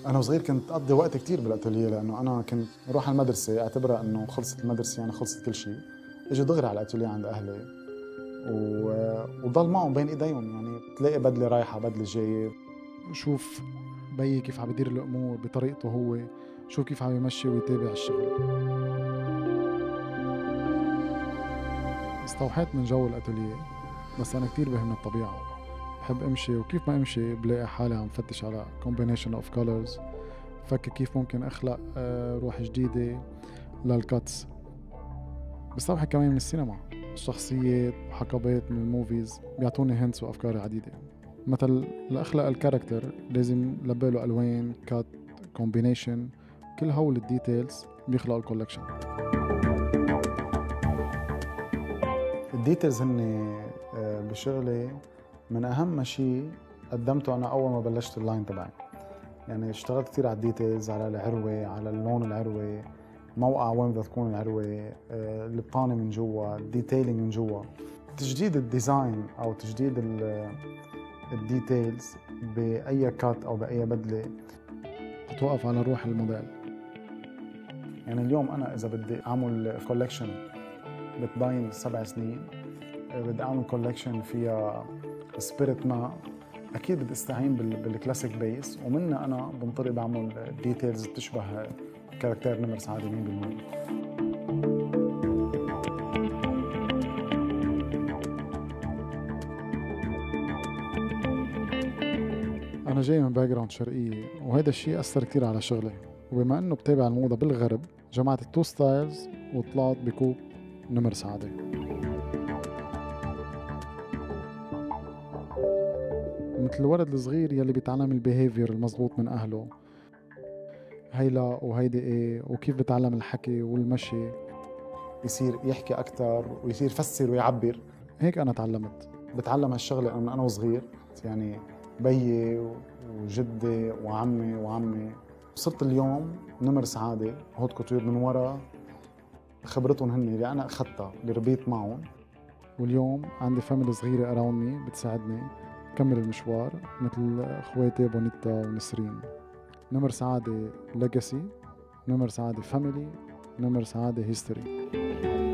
أنا وصغير كنت أقضي وقت كتير بالأتelier، لأنه أنا كنت أروح على المدرسة اعتبرها إنه خلصت المدرسة يعني خلصت كل شيء، أجي دغري على الأتelier عند أهلي وضل معهم بين إيديهم، يعني تلاقي بدلة رايحة بدلة جاية. شوف بيي كيف عم يدير الأمور بطريقته هو، شوف كيف عم يمشي ويتابع الشغل. استوحيت من جو الأتelier، بس أنا كتير بهمني الطبيعة، بحب أمشي وكيف ما أمشي بلاقي حالي عم فتش على combination of colors، فكر كيف ممكن أخلق روح جديدة للكاتس. بستوحي كمان من السينما، الشخصيات وحقبات من الموفيز بيعطوني هنتس وأفكار عديدة. مثل لأخلق الكاركتر لازم لباله ألوان، كات، كومبينيشن، كل هول الديتيلز بيخلقوا الكولكشن. الديتيلز هن بشغلي من أهم شيء قدمته أنا أول ما بلشت اللاين تبعي. يعني اشتغلت كتير على الديتيلز، على العروة، على اللون العروة، موقع وين بدها تكون العروة، البطانة من جوا، الديتيلينج من جوا، تجديد الديزاين أو تجديد الديتيلز بأي كات أو بأي بدلة بتوقف على روح الموديل. يعني اليوم أنا إذا بدي أعمل كولكشن بتبين 7 سنين، بدي أعمل كولكشن فيها سبيريت، ما أكيد بدي أستعين بالكلاسيك بيس، ومنها أنا بنطلق بعمل ديتيلز بتشبه كاركتير نمر سعادة 100%. أنا جاي من باك جراوند شرقية، وهذا الشيء أثر كتير على شغلي، وبما إنه بتابع الموضة بالغرب جمعت التو ستايلز وطلعت بكوب نمر سعادة. مثل الولد الصغير يلي بيتعلم البيهيفير المزبوط من أهله، هيلا وهيدي إيه، وكيف بتعلم الحكي والمشي، يصير يحكي أكتر ويصير يفسر ويعبر. هيك أنا تعلمت. بتعلم هالشغلة من أنا وصغير، يعني بيي وجدي وعمي وعمي. صرت اليوم نمر سعادة هوت كوتور من وراء خبرتهم هن اللي أنا أخذتها اللي ربيت معهم. واليوم عندي فاميلي صغيرة around me بتساعدني كمل المشوار، مثل اخواتي بونيتا ونسرين. نمر سعادة ليجاسي، نمر سعادة فاميلي، نمر سعادة هيستوري.